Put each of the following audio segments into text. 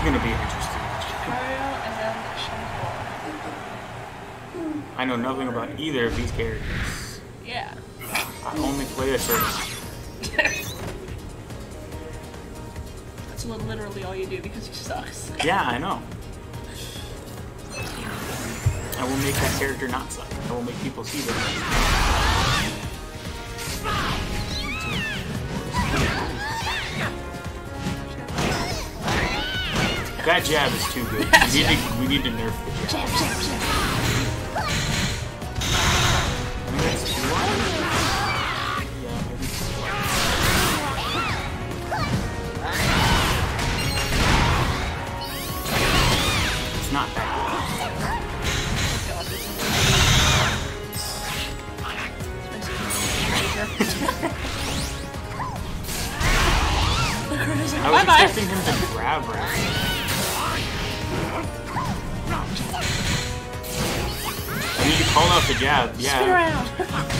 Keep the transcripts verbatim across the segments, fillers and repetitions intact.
gonna be interesting. Ariel and then Shenhua. I know nothing about either of these characters. Yeah. I only play a tournament. That's literally all you do because he sucks. Yeah, I know. I will make that character not suck. I will make people see that. That jab is too good. We need to, we need to nerf the jab. Jab, jab, jab. I think that's two one. Yeah, maybe two one. It's not that good. I was Bye-bye. expecting him to grab her. I mean, you called out the jab, yeah. Spin around.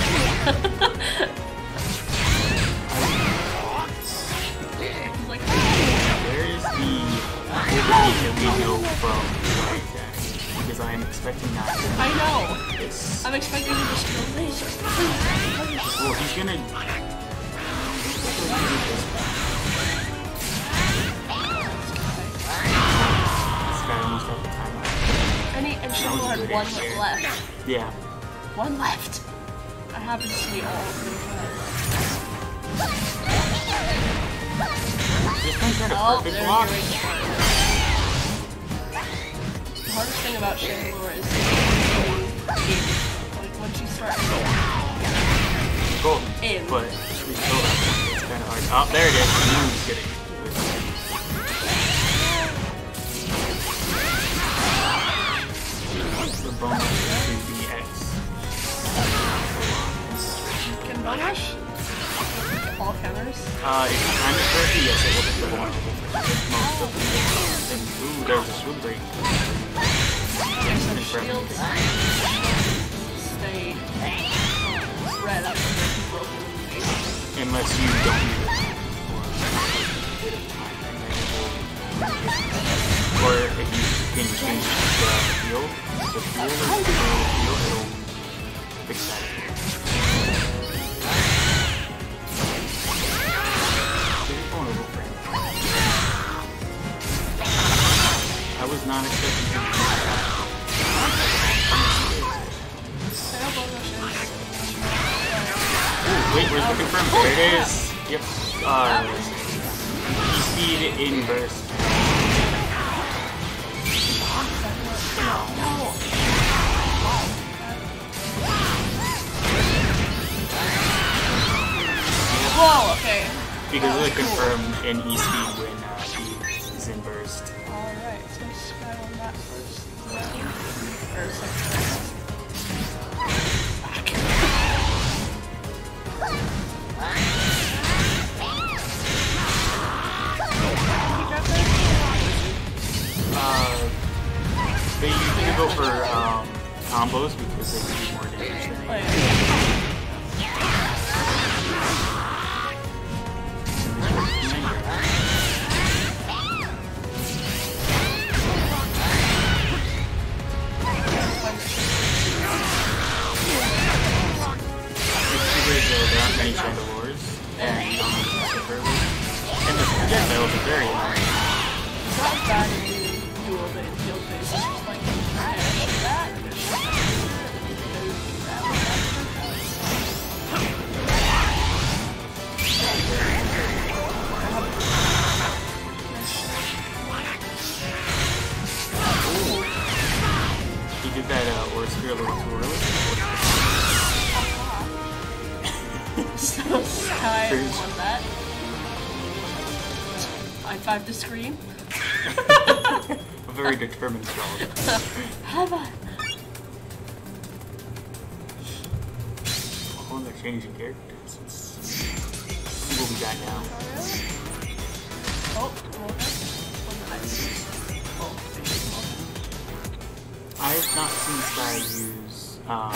Like, Where is the ability that we know from White Jack? Because I am expecting that. I know. Yes. I'm expecting him to steal laser. Well, he's gonna. This guy almost got the timeout. And he and Shenhua had one left. Yeah. One left. I happen to see all of them. This one's got a Oh, perfect there block. you go. The hardest thing about Shenhua is like once you start Cool. in. But we still have to. It's kind of hard. Oh, there it is. I knew he was getting it. The bonus to the X. Can bonus? All counters? Uh, if you time it correctly, yes, it will hit the bonus. Most of the things. Ooh, there's a swim break. There's some shields. Stay red up and broken. Unless you don't use it. Or if you can change the field, the field, the field, it'll fix that. I was not expecting him to do that. Ooh, wait, where's the confirm? There it is. Yep. Uh, E-speed in burst. Whoa, okay. Because of the confirm in E-speed when uh, he's in burst. Alright, so Sky on that first round. Or second round. Back. Uh, they usually go for um, combos because they do more damage than Oh, A. yeah. There aren't many Chandelures, and um, and the projectiles are very annoying. It's not bad if you do all the field base. It's just like, trash, that, Ooh. He did that uh, Aura Sphere a little too early. So Sky won that. I five to scream. A very determined dog. Have I? Oh, they're changing characters. Let's see what we got now. Oh, oh, I've not seen Sky use um,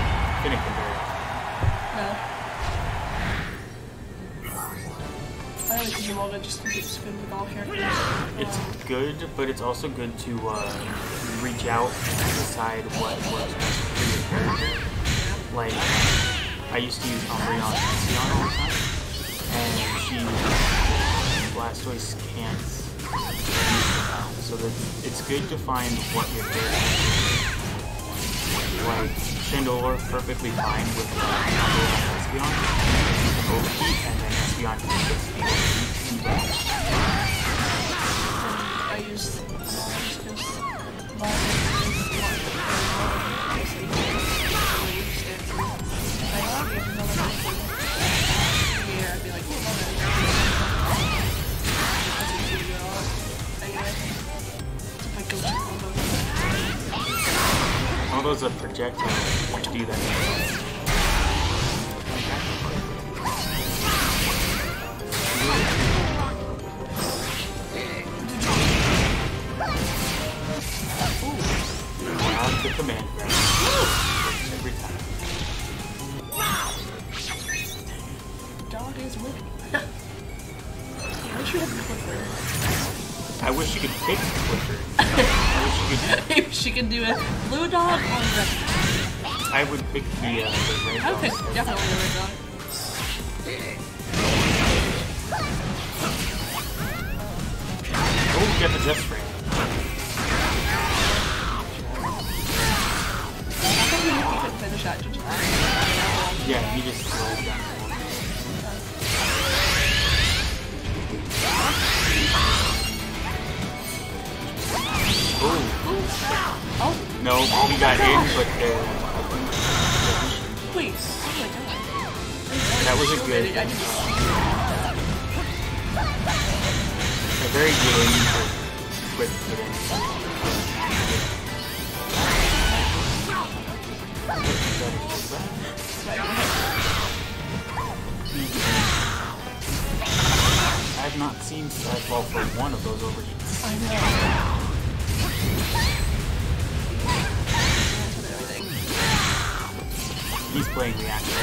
Finnegan very often. no. I I like Digimon, I just think it's good with all characters. It's Um, good, but it's also good to uh, reach out and decide what works best for your character. Like, I used to use Umbreon and Espeon all the time, and she, Blastoise can't use them now, so that it's good to find what your character is. Like, Chandelure perfectly fine with uh, Umbreon and Espeon, Overheat, and then Espeon can just be I used uh, just because Violet is one of the waves, and I gave another thing. Yeah, I'd be like, oh, Mother. That's a good girl. Anyway, it's my go-to combo. all those are projectiles to do that. Grab the command grab. Every time. Dog is winning. I wish you had Clifford. I wish you could pick Clifford. I wish you could. Maybe she can do a blue dog or red dog. I would pick the, uh, the red I would pick dog. definitely the red dog. Oh, get the Jet Spray. I thought we could finish that. Just Yeah, he just slows down. Oh, oh, no, we got in, but uh, wait. Oh my god. that was a good, I just a very good aim for quick hit in. I've not seen Sideball for one of those overheats. I know. Everything. He's playing reaction.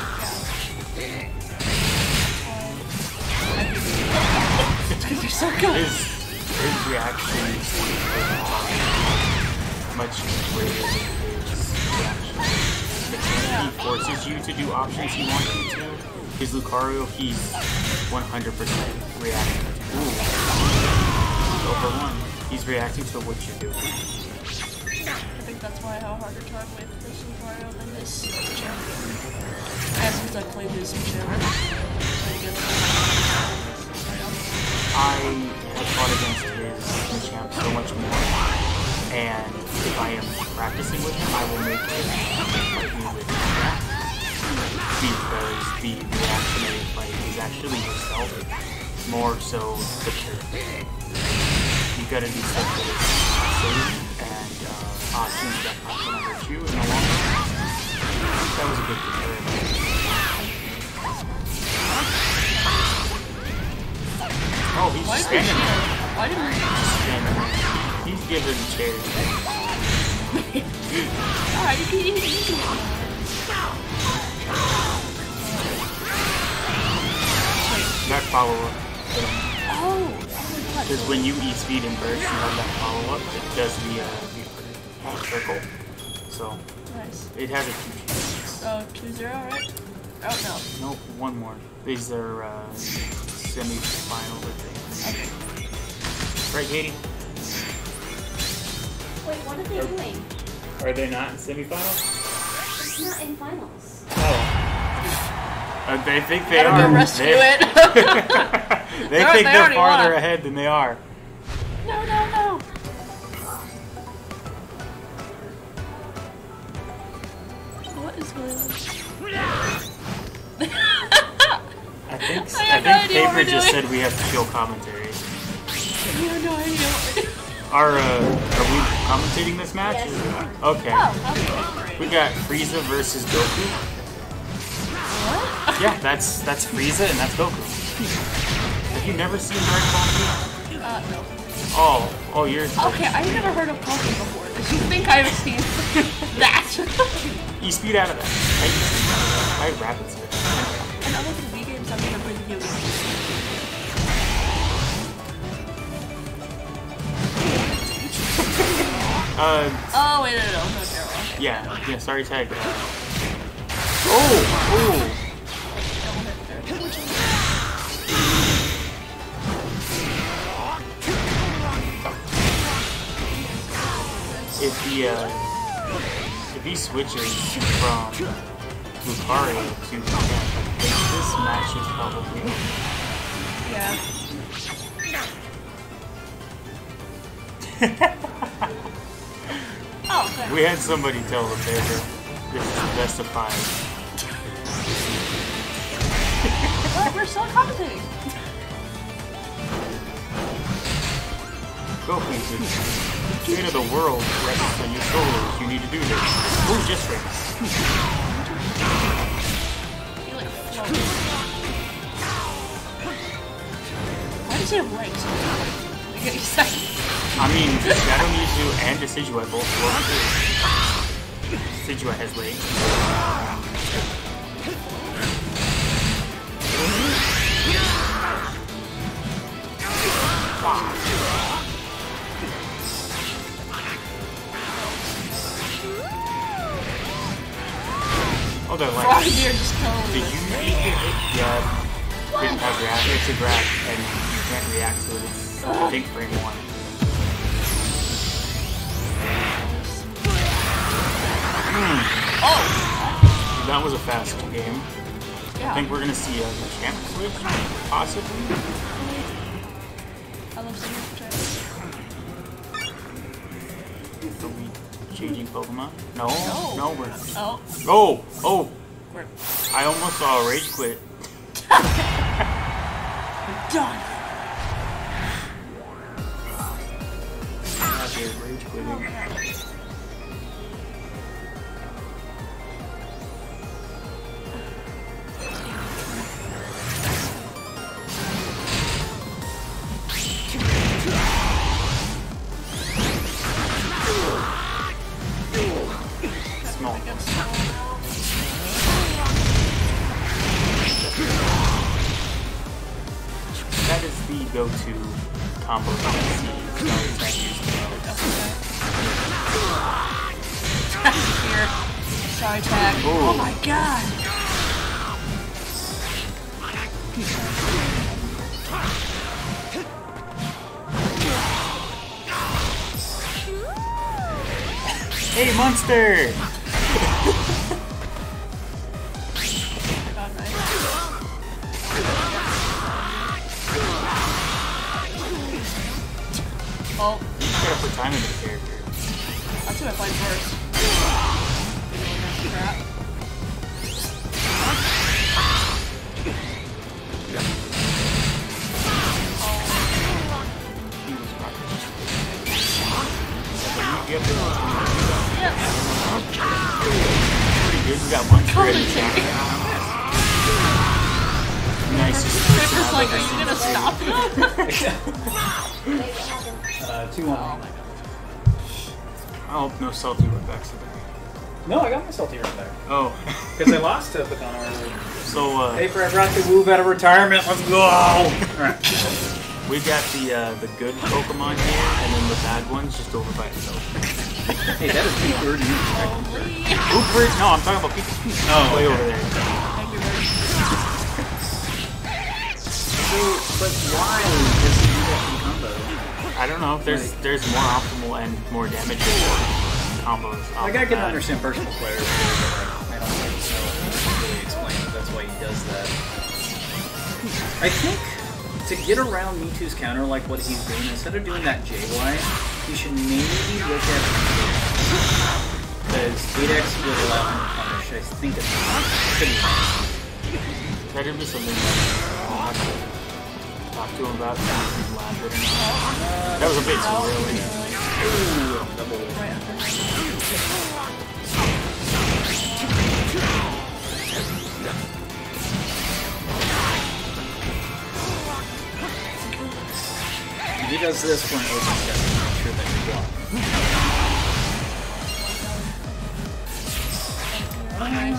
Because you're so good. His, his reaction is much greater than his reaction. He forces you to do options he wants you to. His Lucario, he's one hundred percent reacting to. Ooh. Over one. He's reacting to what you're doing. I think that's why I have a harder time with this Lucario than this Machamp. And since I played this Machamp, I I have fought against his Machamp so much more, and if I am practicing with him, I will make him fight me with Machamp, because the reactionary fight is actually yourself, more so the character. You gotta do stuff that is safe, and uh, Austin's definitely not gonna hurt you in the long run. That was a good comparison. Oh, he's Why just did standing there. Why didn't we? Standing there. He's giving chairs. Alright, you can eat it. That follow-up. Oh! Because when you eat speed and burst, you have that follow-up that does the, uh, the uh, circle. So, Nice. it has a few chances. Oh, two zero, right? Oh, no. Nope, one more. These are uh, semi-finals, I think. Okay. Right, Katie? Wait, what are they doing? Are they not in semi-finals? It's not in finals. Oh. Uh, they think they Gotta are. go rescue they, it. they No, think they they're already farther won. ahead than they are. No, no, no. What is going on? I think I I, have no think idea what Paper we're just doing. said we have to show commentary. You have no idea what we're doing. Are uh, are we commentating this match? Yes. Okay. Oh, okay. We got Frieza versus Goku. What? Yeah, that's that's Frieza and that's Goku. Have you never seen Dragon Ball Z? Uh, no. Oh, oh, you're Okay, I've never heard of Pokemon before. Did you think I've seen that? you speed out of that. I speed out of that. I rapid speed. And other than Wii games, I've never played video games. Uh, Oh, wait, no, no, no. No, Daryl. yeah, yeah, sorry, tag. Uh, oh, oh. If he, uh, if he switches from Lucario to Ken, this match is probably over. Yeah. Oh, okay. We had somebody tell the paper this is the best of five. What? We're still commentating. Go, please. The fate of the world rests on your shoulders. You need to do this. Oh, just race. You like float. Why does he have legs? I get excited. I mean, Shadow Mewtwo and Decidueye both work too. Decidueye has legs. Oh, they're like. Frogadier just totally. Did you eat it? Yeah. Didn't have react. It's a grab, and you can't react to it. It's I think for anyone. Mm. Oh! That was a fast game. Yeah. I think we're gonna see a champ switch, possibly. I love seeing the Are we changing Pokemon? No, No. no, we're. Oh. Oh, oh! We're I almost saw a rage quit. done. Not here, rage quitting. Small. That is the go-to combo that I see Starry Tech using. Here. Sorry, tag. Ooh. Oh my god. Hey, monster! God, nice. Oh, You gotta put time into the character. that's who I played first. Crap. He was right. But you get the Yeah. pretty good. You got one crit. Nice. Pepper's like, are you gonna stop him? Uh, two one. Oh my god. I hope no salty Rebecca today. No, I got my salty right back. Oh. Because I lost to Picano earlier. So, uh, Hey, Fred, I brought the Woob out of retirement. Let's go! Alright. we got the uh, the good Pokemon here, and then the bad one's just over by itself. Hey, that is two thirty. Holy. Ooper? No, I'm talking about Pikachu. Oh, Way okay. over there. Thank you very So, but why does he do that in combo? I don't know if there's Like- there's more optimal and more damage combos. off Like, I of can that. understand personal players, but like, I don't think so. I can't really explain that that's why he does that. I think to get around Mewtwo's counter like what he's doing, instead of doing that J Y, he should maybe look at because eight X would allow him to punish. I think it's could be wrong. That would be something that I'll have to talk to him about. See if he's laughed or not. That was a bit too early. Ooh, double. Right under. If he does this for an open step, I'm not sure that he block. Nice.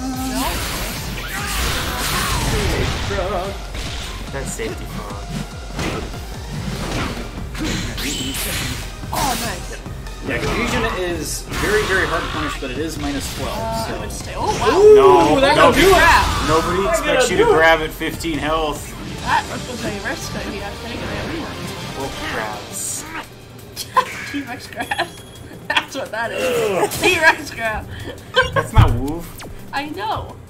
No? That's safety frog. Oh, nice. Yeah, confusion is very, very hard to punish, but it is minus twelve. Uh, so. I would stay. Oh wow! No, that no, could do it. Crap! Nobody I expects gotta you to do it. grab at fifteen health. That was a risk that he had to take, and it worked. Wolf grabs. T-Rex grab. That's what that is. T-Rex grab. That's not woof. I know.